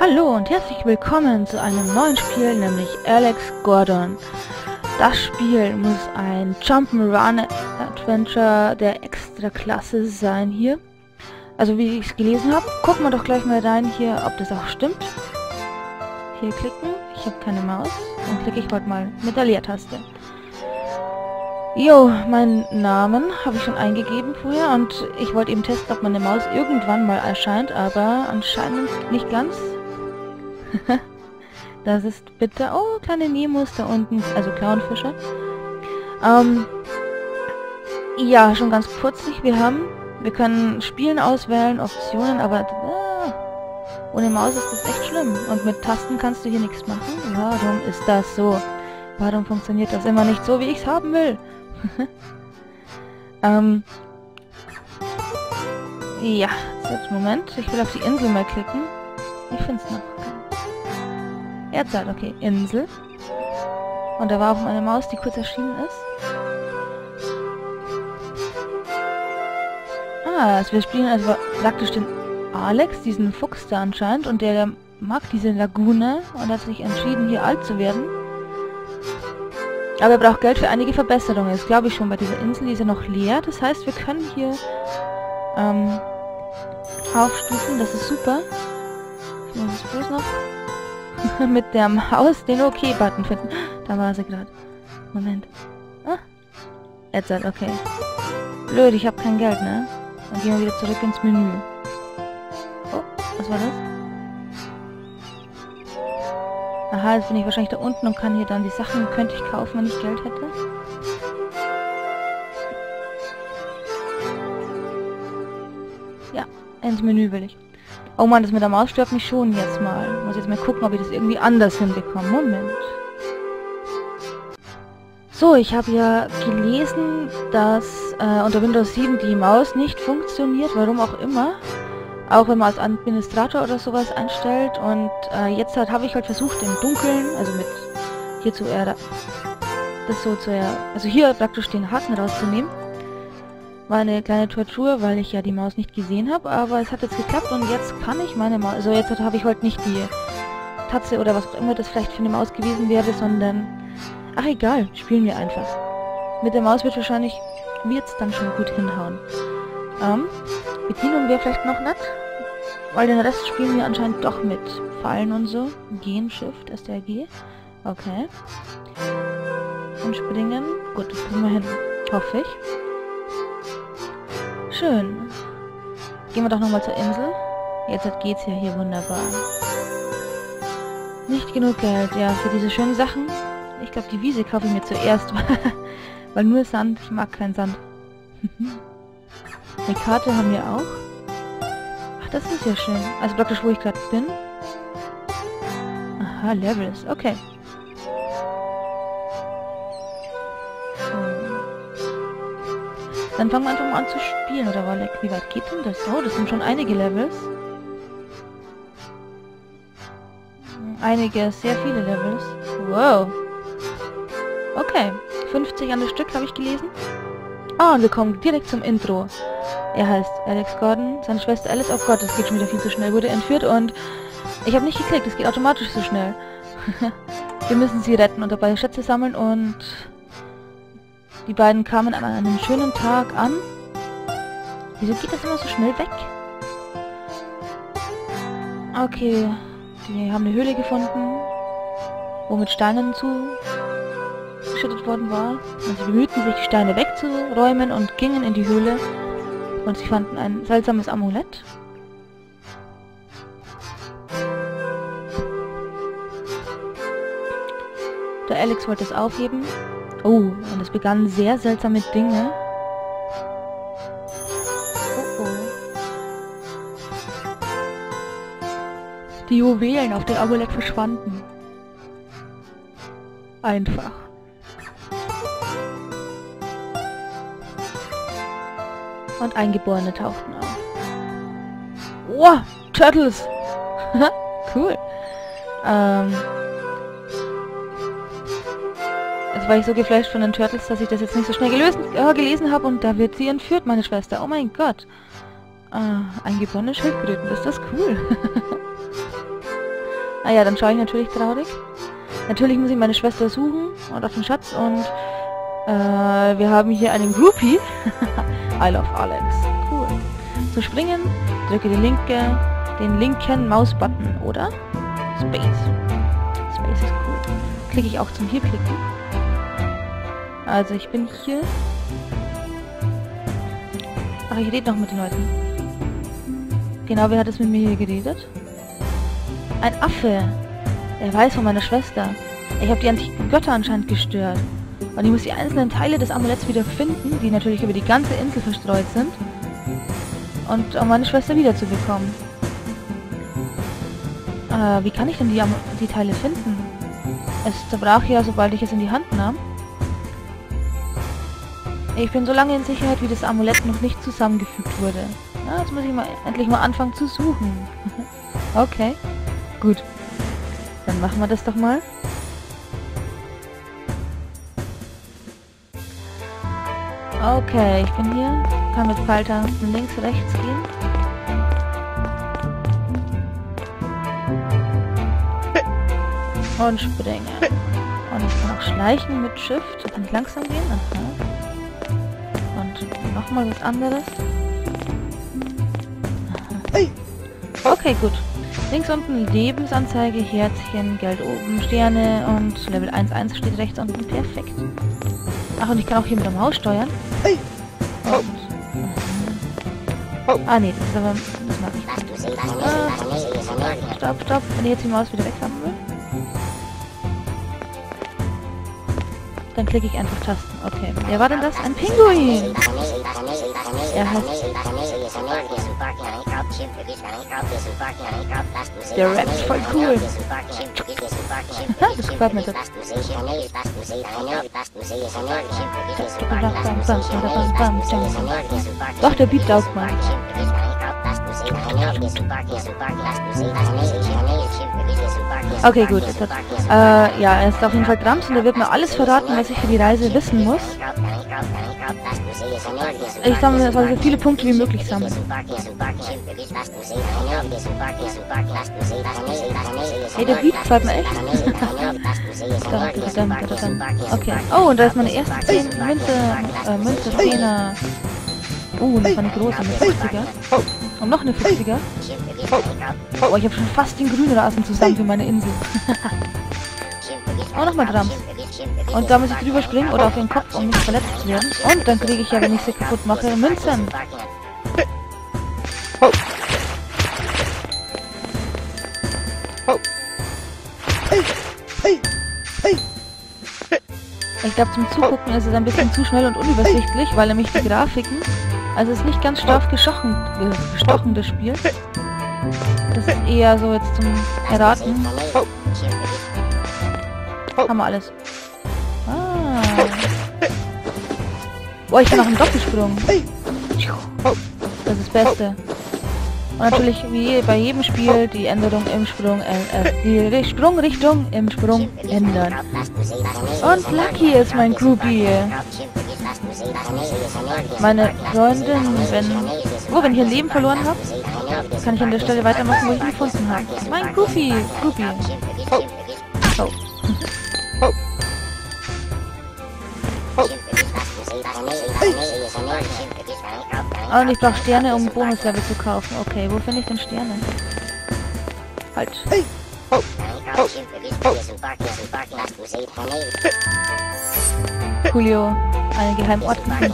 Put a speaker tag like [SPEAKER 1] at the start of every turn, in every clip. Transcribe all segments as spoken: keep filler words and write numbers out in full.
[SPEAKER 1] Hallo und herzlich willkommen zu einem neuen Spiel, nämlich Alex Gordon. Das Spiel muss ein Jump'n'Run Adventure der Extraklasse sein hier. Also wie ich es gelesen habe, gucken wir doch gleich mal rein hier, ob das auch stimmt. Hier klicken, ich habe keine Maus, dann klicke ich heute mal mit der Leertaste. Jo, meinen Namen habe ich schon eingegeben vorher und ich wollte eben testen, ob meine Maus irgendwann mal erscheint, aber anscheinend nicht ganz. Das ist bitte... Oh, kleine Nemos da unten, also Clownfische. Ähm, ja, schon ganz putzig. Wir haben... Wir können Spielen auswählen, Optionen, aber... Ah, ohne Maus ist das echt schlimm. Und mit Tasten kannst du hier nichts machen. Warum ist das so? Warum funktioniert das immer nicht so, wie ich es haben will? ähm... Ja, jetzt Moment. Ich will auf die Insel mal klicken. Ich finde es noch. Erdseil, okay. Insel. Und da war auch meine Maus, die kurz erschienen ist. Ah, also wir spielen also praktisch den Alex, diesen Fuchs da anscheinend. Und der, der mag diese Lagune und hat sich entschieden, hier alt zu werden. Aber er braucht Geld für einige Verbesserungen. Das glaube ich schon bei dieser Insel. Die ist ja noch leer. Das heißt, wir können hier ähm, aufstufen. Das ist super. Ich muss es bloß noch mit der Maus den OK-Button finden. Da war sie gerade. Moment. Ah. Jetzt halt, okay. Blöd, ich habe kein Geld, ne? Dann gehen wir wieder zurück ins Menü. Oh, was war das? Aha, jetzt bin ich wahrscheinlich da unten und kann hier dann die Sachen, könnte ich kaufen, wenn ich Geld hätte. Ja, ins Menü will ich. Oh Mann, das mit der Maus stört mich schon jetzt mal. Ich muss jetzt mal gucken, ob ich das irgendwie anders hinbekomme. Moment. So, ich habe ja gelesen, dass äh, unter Windows sieben die Maus nicht funktioniert, warum auch immer. Auch wenn man als Administrator oder sowas einstellt. Und äh, jetzt halt, habe ich halt versucht im Dunkeln, also mit hier zu er das so zu er also hier praktisch den Haken rauszunehmen. War eine kleine Tortur, weil ich ja die Maus nicht gesehen habe, aber es hat jetzt geklappt und jetzt kann ich meine Maus, also jetzt habe ich heute nicht die Tatze oder was auch immer das vielleicht für eine Maus gewesen wäre, sondern, ach egal, spielen wir einfach. Mit der Maus wird wahrscheinlich, wird's dann schon gut hinhauen. Ähm, Bedienung wäre vielleicht noch nett, weil den Rest spielen wir anscheinend doch mit Fallen und so. Gehen, Shift, S T R G, okay. Und springen, gut, das kriegen wir hin, hoffe ich. Schön. Gehen wir doch nochmal zur Insel. Jetzt geht's ja hier wunderbar. Nicht genug Geld, ja, für diese schönen Sachen. Ich glaube, die Wiese kaufe ich mir zuerst. Weil nur Sand, ich mag keinen Sand. Eine Karte haben wir auch. Ach, das ist ja schön. Also praktisch, wo ich gerade bin. Aha, Levels, okay. Dann fangen wir einfach mal an zu spielen, oder war wie weit geht denn das? Oh, das sind schon einige Levels. Einige, sehr viele Levels. Wow. Okay, fünfzig an das Stück habe ich gelesen. Ah, oh, und wir kommen direkt zum Intro. Er heißt Alex Gordon, seine Schwester Alice. Oh Gott, das geht schon wieder viel zu schnell. Wurde entführt und ich habe nicht geklickt, es geht automatisch so schnell. Wir müssen sie retten und dabei Schätze sammeln und... Die beiden kamen an einem schönen Tag an. Wieso geht das immer so schnell weg? Okay, die haben eine Höhle gefunden, wo mit Steinen zugeschüttet worden war. Und sie bemühten sich, die Steine wegzuräumen und gingen in die Höhle. Und sie fanden ein seltsames Amulett. Der Alex wollte es aufheben. Oh, und es begannen sehr seltsame Dinge. Oh oh. Die Juwelen auf dem Amulett verschwanden. Einfach. Und Eingeborene tauchten auf. Wow, Turtles! Cool. Ähm... Jetzt war ich so geflasht von den Turtles, dass ich das jetzt nicht so schnell gelöst, äh, gelesen habe und da wird sie entführt, meine Schwester. Oh mein Gott. Ah, eingeborene Schildkröten, ist das cool. Ah ja, dann schaue ich natürlich traurig. Natürlich muss ich meine Schwester suchen und auf den Schatz und äh, wir haben hier einen Groupie. I love Alex. Cool. Zu springen, drücke die linke, den linken Mausbutton, oder? Space. Space ist cool. Klicke ich auch zum hier klicken. Also ich bin hier. Ach, ich rede noch mit den Leuten. Genau, wer hat es mit mir hier geredet? Ein Affe. Er weiß von meiner Schwester. Ich habe die antiken Götter anscheinend gestört. Und ich muss die einzelnen Teile des Amuletts wieder finden, die natürlich über die ganze Insel verstreut sind. Und um meine Schwester wiederzubekommen. Äh, wie kann ich denn die, Am die Teile finden? Es zerbrach ja, sobald ich es in die Hand nahm. Ich bin so lange in Sicherheit, wie das Amulett noch nicht zusammengefügt wurde. Na, jetzt muss ich mal endlich mal anfangen zu suchen. Okay, gut. Dann machen wir das doch mal. Okay, ich bin hier. Kann mit Pfeiltasten links, rechts gehen. Und springen. Und ich kann auch schleichen mit Shift. Da kann ich langsam gehen. Aha. Und nochmal was anderes. Aha. Okay, gut. Links unten Lebensanzeige, Herzchen, Geld oben, Sterne und Level eins Punkt eins steht rechts unten. Perfekt. Ach, und ich kann auch hier mit der Maus steuern. Und, ah, nee, das ist aber... Das mag ich nicht. Ah, stopp, stopp. Wenn ich jetzt die Maus wieder weg haben will. Dann klicke ich einfach Tasten. Okay. Wer war denn das? Ein Pinguin! Er heißt... Der Rap ist voll cool. Das gefällt mir. Doch, der Beat taugt mal. Okay, gut. Jetzt hat, äh, ja, er ist auf jeden Fall Grams und er wird mir alles verraten, was ich für die Reise wissen muss. Ich sammle also so viele Punkte wie möglich sammeln. Hey, der Beat gefällt mir echt. Okay. Oh, und da ist meine erste zehn Münze, äh, Münze, Zehner. Oh, das war eine große, eine fünfziger. Und noch eine fünfziger. Oh, ich habe schon fast den grünen Rasen zusammen für meine Insel. Oh, nochmal Drums. Und da muss ich drüber springen oder auf den Kopf, um nicht verletzt zu werden. Und dann kriege ich ja, wenn ich sie kaputt mache, Münzen. Ich glaube, zum Zugucken ist es ein bisschen zu schnell und unübersichtlich, weil nämlich die Grafiken... Also es ist nicht ganz scharf gestochen, gestochen, das Spiel. Das ist eher so jetzt zum Erraten. Haben wir alles. Ah. Boah, ich kann auch einen Doppelsprung. Das ist das Beste. Und natürlich wie bei jedem Spiel die Änderung im Sprung, äh, äh, die Sprungrichtung im Sprung ändern. Und Lucky ist mein Groupie. Meine Freundin, wenn... Oh, wenn ich ein Leben verloren habe, kann ich an der Stelle weitermachen, wo ich ihn gefunden habe. Mein Groupie. Groupie. Oh. Und ich brauche Sterne, um Bonuslevel zu kaufen. Okay, wo finde ich denn Sterne? Halt. Coolio. Einen geheimen Ort gefunden.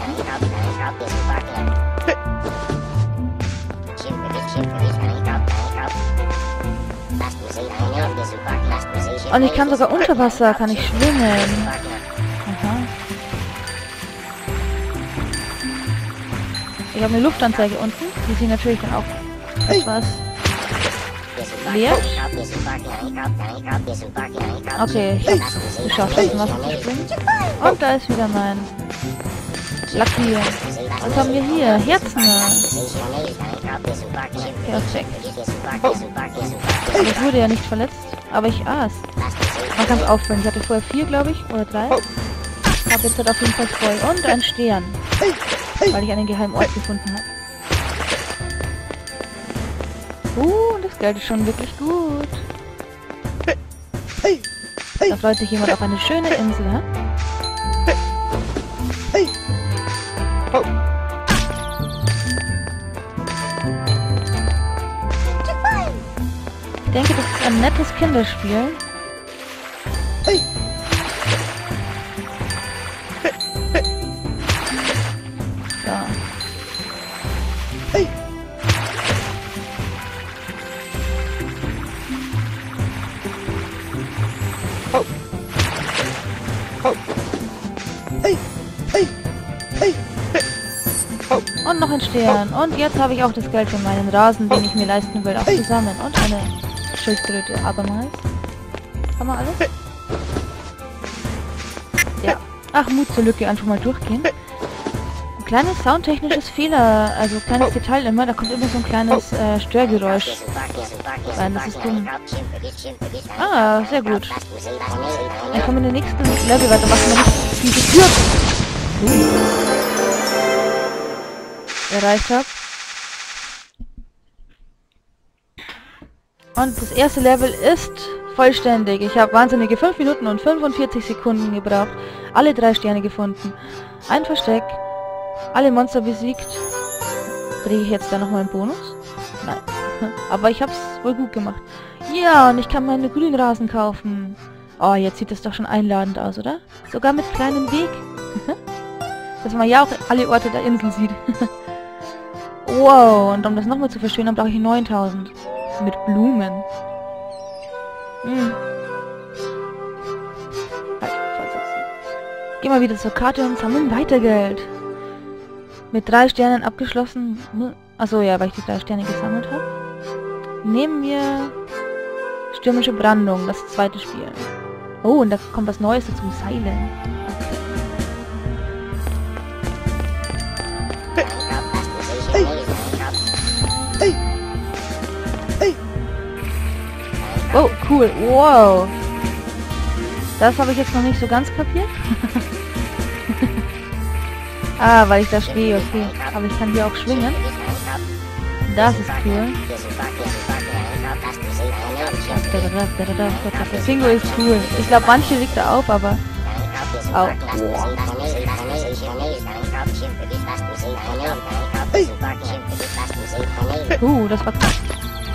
[SPEAKER 1] Und ich kann sogar unter Wasser, kann ich schwimmen. Aha. Ich habe eine Luftanzeige unten, die sieht natürlich dann auch etwas leer. Okay, ich hab's geschafft, aus dem Wasser zu springen. Und da ist wieder mein Lucky. Was haben wir hier? Herzen. Perfekt. Ich wurde ja nicht verletzt, aber ich aß. Man kann es auffüllen. Ich hatte vorher vier, glaube ich, oder drei. Habe jetzt halt auf jeden Fall voll. Und ein Stern. Weil ich einen geheimen Ort gefunden habe. Uh, das Geld ist schon wirklich gut. Da freut sich jemand auf eine schöne Insel, hä? Ich denke, das ist ein nettes Kinderspiel. So. Und noch ein Stern. Und jetzt habe ich auch das Geld für meinen Rasen, den ich mir leisten will, auch zusammen. Und eine Schildkröte. Abermals. Haben wir alles? Ja. Ach, Mut zur Lücke. Einfach mal durchgehen. Ein kleines soundtechnisches Fehler. Also kleines Detail immer. Da kommt immer so ein kleines äh, Störgeräusch. Nein, das ist dumm. Ah, sehr gut. Dann können wir in den nächsten Level weitermachen, wenn ich diese Tür uh, erreicht habe. Und das erste Level ist vollständig. Ich habe wahnsinnige fünf Minuten und fünfundvierzig Sekunden gebraucht. Alle drei Sterne gefunden. Ein Versteck. Alle Monster besiegt. Kriege ich jetzt da nochmal einen Bonus? Nein. Aber ich habe es wohl gut gemacht. Ja, und ich kann meine Grünrasen kaufen. Oh, jetzt sieht das doch schon einladend aus, oder? Sogar mit kleinem Weg. Dass man ja auch alle Orte der Insel sieht. Wow, und um das nochmal zu verschönern, brauche ich neuntausend. Mit Blumen. Hm. Halt, fortsetzen. Geh mal wieder zur Karte und sammeln weiter Geld. Mit drei Sternen abgeschlossen. Achso, ja, weil ich die drei Sterne gesammelt habe. Nehmen wir Stürmische Brandung, das zweite Spiel. Oh, und da kommt was Neues dazu, Seilen. Oh, cool. Wow. Das habe ich jetzt noch nicht so ganz kapiert. Ah, weil ich da stehe, okay. Aber ich kann hier auch schwingen. Das ist cool. Das Bingo ist cool. Ich glaube, manche liegt da auf, aber... Auch. Uh, das war krass.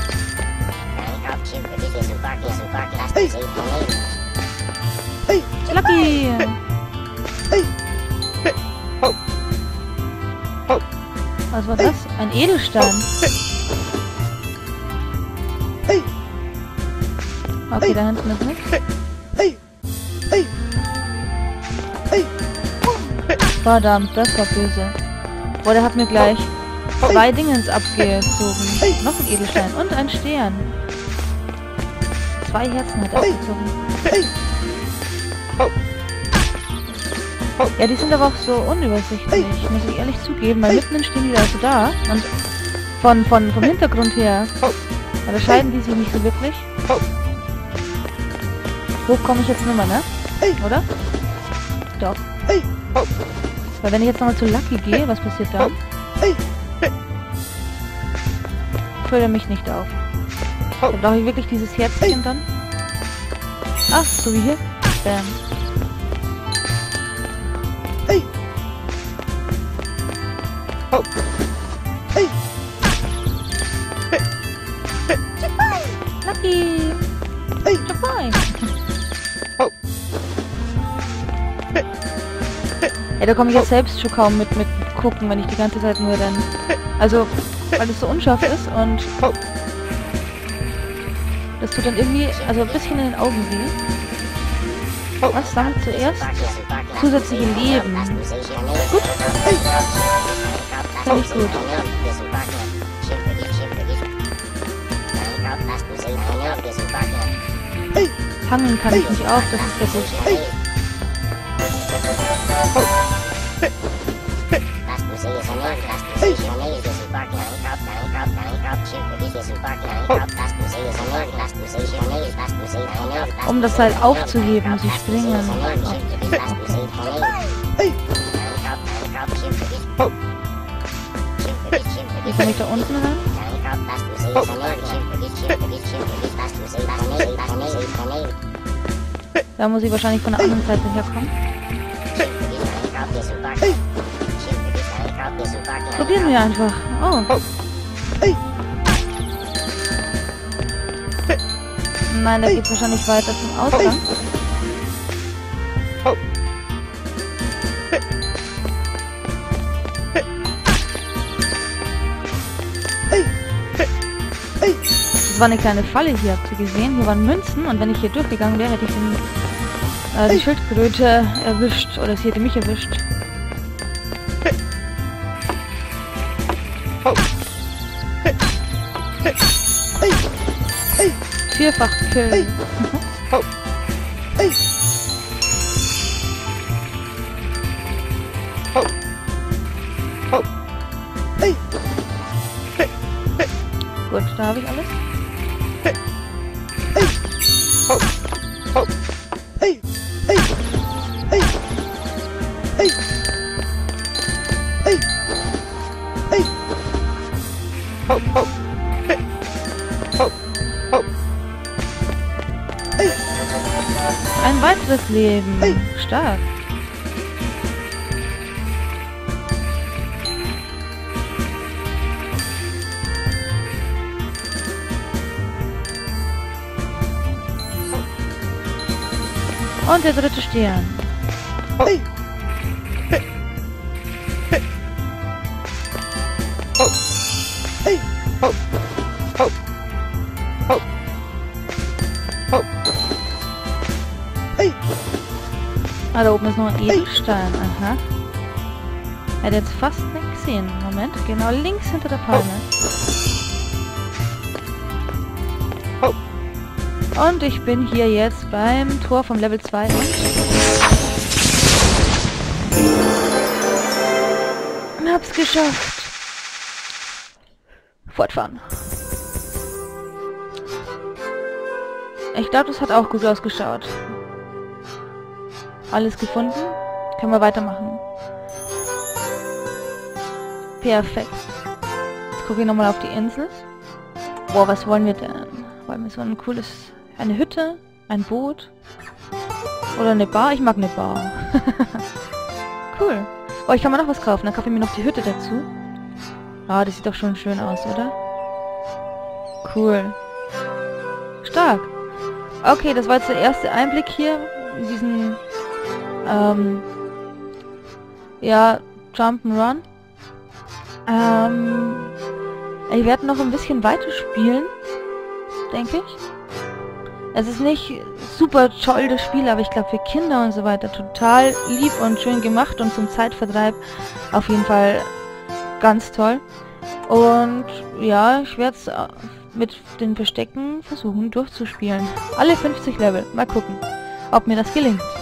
[SPEAKER 1] Lucky! Was war das? Ein Edelstein. Okay, da hinten ist nichts. Verdammt, das war böse. Boah, der hat mir gleich zwei Dingens abgezogen. Noch ein Edelstein und ein Stern. Zwei Herzen hat er abgezogen. Ja, die sind aber auch so unübersichtlich, muss ich ehrlich zugeben, weil mitten stehen die da so da und von, von, vom Hintergrund her unterscheiden die sich nicht so wirklich. Hoch komme ich jetzt nicht mehr, ne? Oder? Doch. Weil wenn ich jetzt nochmal zu Lucky gehe, was passiert dann? Füllt er mich nicht auf. Da brauche ich wirklich dieses Herzchen dann. Ach, so wie hier. Bam. Lucky! Japai! Ja, da komme ich jetzt selbst schon kaum mit, mit gucken, wenn ich die ganze Zeit nur renne. Also, weil es so unscharf ist und das tut dann irgendwie, also ein bisschen in den Augen weh. Was sammelt zuerst? Zusätzliche Leben. Gut. Finde ich gut. Fangen kann ich mich auch, das ist sehr gut. Um das Seil aufzuheben, muss ich springen. Okay. Wie komme ich da unten rein? Da muss ich wahrscheinlich von der anderen Seite herkommen. Probieren wir einfach. Oh. Nein, da geht's wahrscheinlich weiter zum Ausgang. Das war eine kleine Falle hier, habt ihr gesehen? Hier waren Münzen und wenn ich hier durchgegangen wäre, hätte ich den, äh, die Schildkröte erwischt. Oder sie hätte mich erwischt. Vierfach Kill. Gut, da habe ich alles. Ein weiteres Leben. Stark. Und der dritte Stern. Ah, da oben ist noch ein Edelstein. Aha. Hätte jetzt fast nicht gesehen. Moment, genau links hinter der Palme. Und ich bin hier jetzt beim Tor vom Level zwei und hab's geschafft. Fortfahren. Ich glaube, das hat auch gut ausgeschaut. Alles gefunden. Können wir weitermachen. Perfekt. Jetzt gucke ich nochmal auf die Insel. Boah, was wollen wir denn? Wollen wir so ein cooles... Eine Hütte? Ein Boot? Oder eine Bar? Ich mag eine Bar. Cool. Oh, ich kann mir noch was kaufen. Dann kaufe ich mir noch die Hütte dazu. Ah, das sieht doch schon schön aus, oder? Cool. Stark. Okay, das war jetzt der erste Einblick hier in diesen ähm, ja, Jump'n'Run. Ähm, ich werde noch ein bisschen weiter spielen, denke ich. Es ist nicht super toll, das Spiel, aber ich glaube für Kinder und so weiter total lieb und schön gemacht und zum Zeitvertreib auf jeden Fall ganz toll. Und ja, ich werde es mit den Verstecken versuchen durchzuspielen. Alle fünfzig Level. Mal gucken, ob mir das gelingt.